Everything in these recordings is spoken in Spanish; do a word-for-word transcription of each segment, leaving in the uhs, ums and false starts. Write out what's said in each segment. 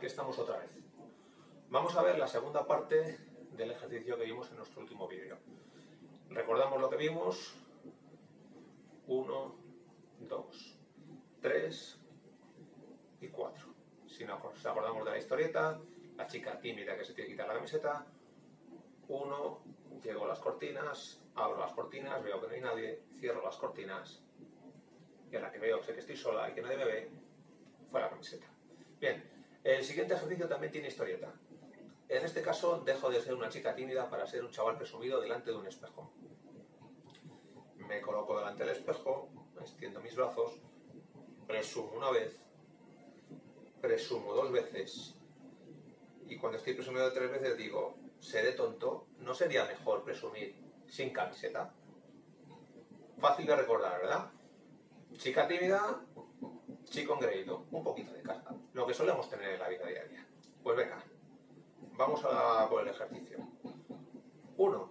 estamos otra vez. Vamos a ver la segunda parte del ejercicio que vimos en nuestro último vídeo. Recordamos lo que vimos. uno, dos, tres y cuatro. Si nos acordamos de la historieta, la chica tímida que se tiene que quitar la camiseta. uno, llego a las cortinas, abro las cortinas, veo que no hay nadie, cierro las cortinas y a la que veo sé que estoy sola y que nadie me ve, fue la camiseta. Bien, el siguiente ejercicio también tiene historieta. En este caso dejo de ser una chica tímida para ser un chaval presumido delante de un espejo. Me coloco delante del espejo, extiendo mis brazos, presumo una vez, presumo dos veces y cuando estoy presumiendo tres veces digo, seré tonto, ¿no sería mejor presumir sin camiseta? Fácil de recordar, ¿verdad? Chica tímida, chico engreído, un poquito de casa, lo que solemos tener en la vida diaria. Pues venga, vamos a por el ejercicio. uno,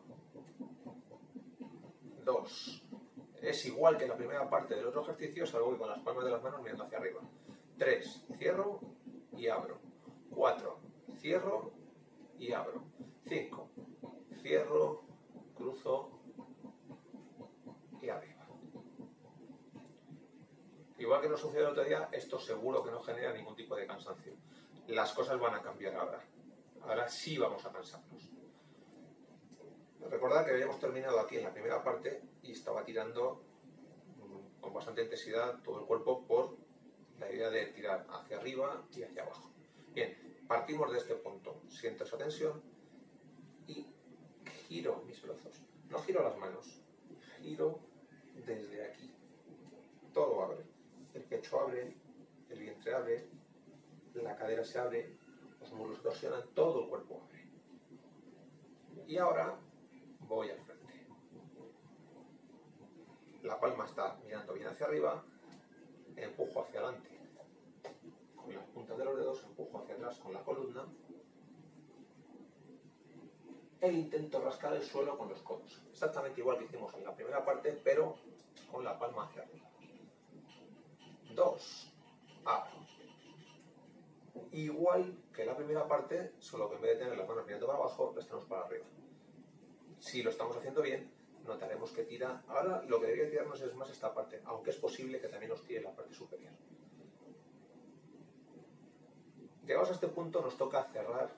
dos, es igual que la primera parte del otro ejercicio, salvo que con las palmas de las manos mirando hacia arriba. tres, cierro y abro. cuatro, cierro y abro. cinco, cierro, cruzo y arriba. Igual que nos sucedió el otro día, esto seguro que no genera ningún tipo de cansancio. Las cosas van a cambiar ahora. Ahora sí vamos a cansarnos. Recordad que habíamos terminado aquí en la primera parte y estaba tirando con bastante intensidad todo el cuerpo por la idea de tirar hacia arriba y hacia abajo. Bien, partimos de este punto. Siento esa tensión y giro mis brazos. No giro las manos, giro desde aquí. Todo abre. El pecho abre, el vientre abre, la cadera se abre, los muslos torsionan, todo el cuerpo abre. Y ahora voy al frente. La palma está mirando bien hacia arriba, empujo hacia adelante con las puntas de los dedos, empujo hacia atrás con la columna e intento rascar el suelo con los codos. Exactamente igual que hicimos en la primera parte, pero con la palma hacia arriba. dos, abro. Igual que la primera parte, solo que en vez de tener las manos mirando para abajo, las tenemos para arriba. Si lo estamos haciendo bien, notaremos que tira. Ahora lo que debería tirarnos es más esta parte, aunque es posible que también nos tire la parte superior. Llegados a este punto nos toca cerrar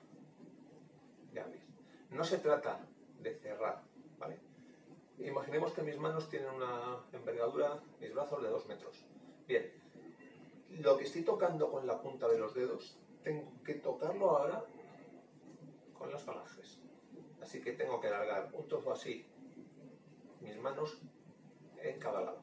y abrir. No se trata de cerrar, ¿vale? Imaginemos que mis manos tienen una envergadura, mis brazos de dos metros. Bien, lo que estoy tocando con la punta de los dedos, tengo que tocarlo ahora con las falanges. Así que tengo que alargar un trozo así, mis manos en cada lado.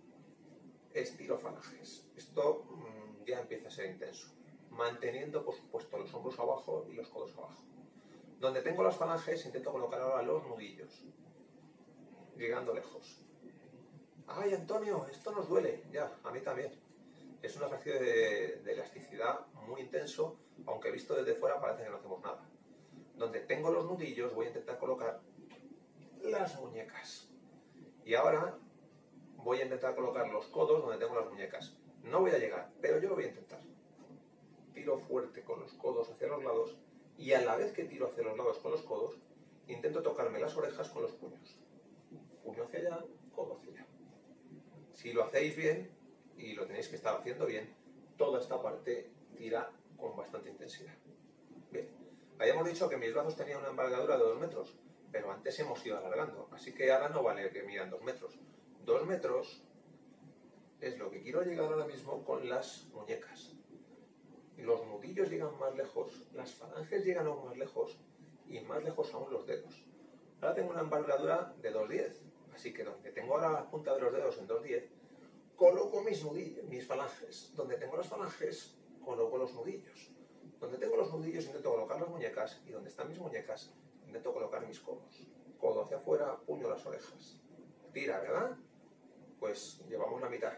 Estiro falanges. Esto mmm, ya empieza a ser intenso. Manteniendo, por supuesto, los hombros abajo y los codos abajo. Donde tengo las falanges, intento colocar ahora los nudillos, llegando lejos. ¡Ay, Antonio! Esto nos duele. Ya, a mí también. Es un ejercicio de, de elasticidad muy intenso, aunque visto desde fuera parece que no hacemos nada. Donde tengo los nudillos voy a intentar colocar las muñecas. Y ahora voy a intentar colocar los codos donde tengo las muñecas. No voy a llegar, pero yo lo voy a intentar. Tiro fuerte con los codos hacia los lados y a la vez que tiro hacia los lados con los codos, intento tocarme las orejas con los puños. Puño hacia allá, codo hacia allá. Si lo hacéis bien, y lo tenéis que estar haciendo bien, toda esta parte tira con bastante intensidad. Bien, habíamos dicho que mis brazos tenían una envergadura de dos metros, pero antes hemos ido alargando, así que ahora no vale que midan dos metros. Dos metros es lo que quiero llegar ahora mismo con las muñecas. Los nudillos llegan más lejos, las falanges llegan aún más lejos y más lejos aún los dedos. Ahora tengo una envergadura de dos diez, así que donde tengo ahora la punta de los dedos en dos diez, coloco mis nudillos, mis falanges. Donde tengo las falanges, coloco los nudillos. Donde tengo los nudillos, intento colocar las muñecas. Y donde están mis muñecas, intento colocar mis codos. Codo hacia afuera, puño las orejas. Tira, ¿verdad? Pues llevamos la mitad.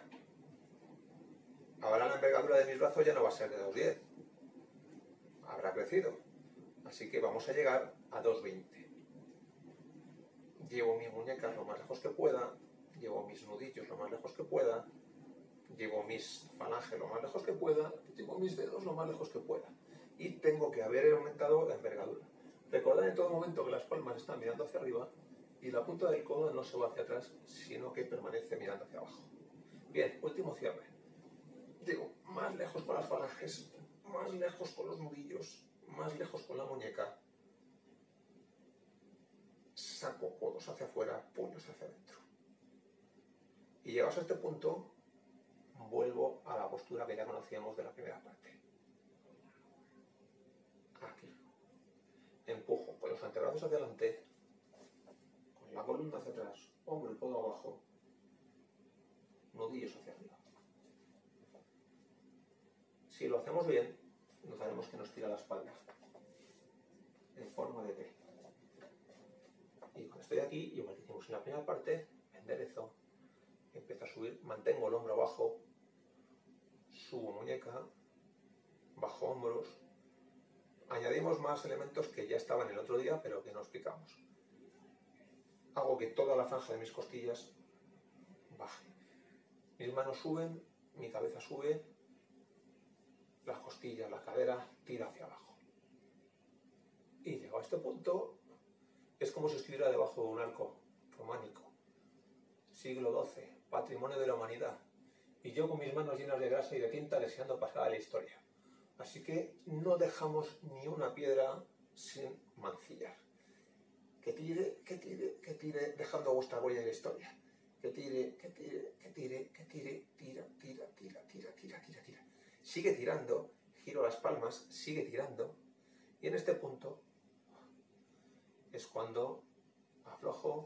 Ahora la envergadura de mis brazos ya no va a ser de dos diez. Habrá crecido. Así que vamos a llegar a dos veinte. Llevo mis muñecas lo más lejos que pueda. Llevo mis nudillos lo más lejos que pueda, llevo mis falanges lo más lejos que pueda, llevo mis dedos lo más lejos que pueda. y tengo que haber aumentado la envergadura. Recordad en todo momento que las palmas están mirando hacia arriba y la punta del codo no se va hacia atrás, sino que permanece mirando hacia abajo. Bien, último cierre. Digo, más lejos con las falanges, más lejos con los nudillos, más lejos con la muñeca. Saco codos hacia afuera, puños hacia adentro. Y llegados a este punto, vuelvo a la postura que ya conocíamos de la primera parte. Aquí. Empujo con los antebrazos hacia adelante, con la columna hacia atrás, hombro y codo abajo, nudillos hacia arriba. Si lo hacemos bien, notaremos que nos tira la espalda en forma de T. Y cuando estoy aquí, igual que hicimos en la primera parte, me enderezo, empiezo a subir, mantengo el hombro abajo, subo muñeca, bajo hombros. Añadimos más elementos que ya estaban el otro día, pero que no explicamos. Hago que toda la franja de mis costillas baje. Mis manos suben, mi cabeza sube, las costillas, la cadera tira hacia abajo. Y llegado a este punto, es como si estuviera debajo de un arco románico. Siglo doce, patrimonio de la humanidad. Y yo con mis manos llenas de grasa y de tinta deseando pasar a la historia. Así que no dejamos ni una piedra sin mancillar. Que tire, que tire, que tire, dejando vuestra huella en la historia. Que tire, que tire, que tire, que tire, tira, tira, tira, tira, tira, tira, tira. Sigue tirando, giro las palmas, sigue tirando. Y en este punto es cuando aflojo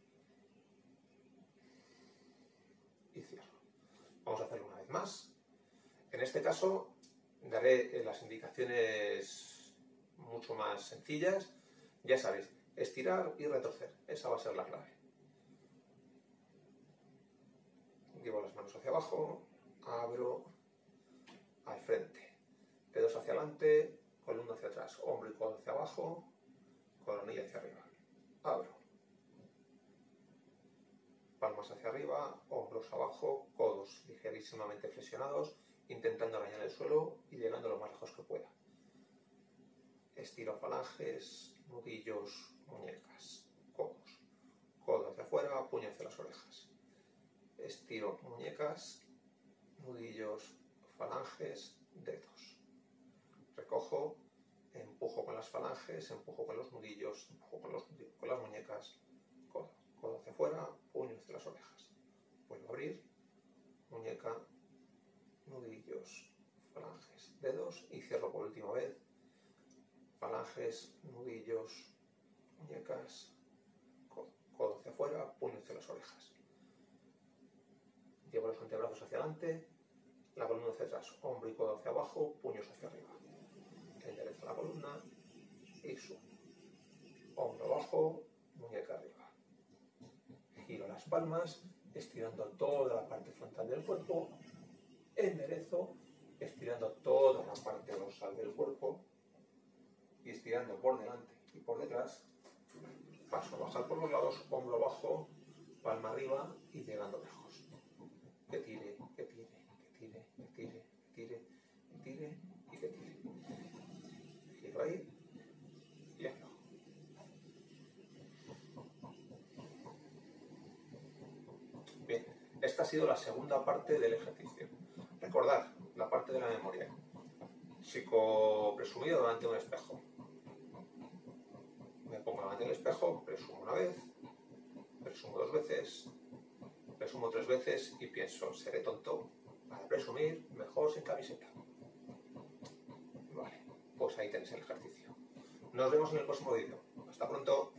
y cierro. Vamos a hacerlo una vez más. En este caso daré las indicaciones mucho más sencillas. Ya sabéis, estirar y retorcer. Esa va a ser la clave. Llevo las manos hacia abajo, abro al frente. Dedos hacia adelante, columna hacia atrás. Hombro y codo hacia abajo, coronilla hacia arriba. Abro. Palmas hacia arriba, hombros abajo, codos ligerísimamente flexionados, intentando arañar el suelo y llegando lo más lejos que pueda. Estiro falanges, nudillos, muñecas, codos. Codo hacia afuera, puño hacia las orejas. Estiro muñecas, nudillos, falanges, dedos. Recojo, empujo con las falanges, empujo con los nudillos, empujo con, los, con las muñecas, codo. Codo hacia afuera, puño hacia las orejas. Vuelvo a abrir, muñeca, nudillos, falanges, dedos y cierro por última vez. Falanges, nudillos, muñecas, codo. Codo hacia afuera, puño hacia las orejas. Llevo los antebrazos hacia adelante, la columna hacia atrás, hombro y codo hacia abajo, puños hacia arriba. Enderezo la columna y subo. Hombro abajo, muñeca arriba. Giro las palmas, estirando toda la parte frontal del cuerpo. Enderezo, estirando toda la parte dorsal del cuerpo. Y estirando por delante y por detrás. Paso a bajar por los lados, hombro abajo, palma arriba y llegando lejos. Que tire, que tire, que tire, que tire, que tire, que tire y que tire. Giro ahí y aflojo. Bien, esta ha sido la segunda parte del ejercicio. Recordad la parte de la memoria. Psicopresumido delante de un espejo. Me pongo delante del espejo, presumo una vez, presumo dos veces, presumo tres veces y pienso, seré tonto para presumir, mejor sin camiseta. Vale, pues ahí tenéis el ejercicio. Nos vemos en el próximo vídeo. Hasta pronto.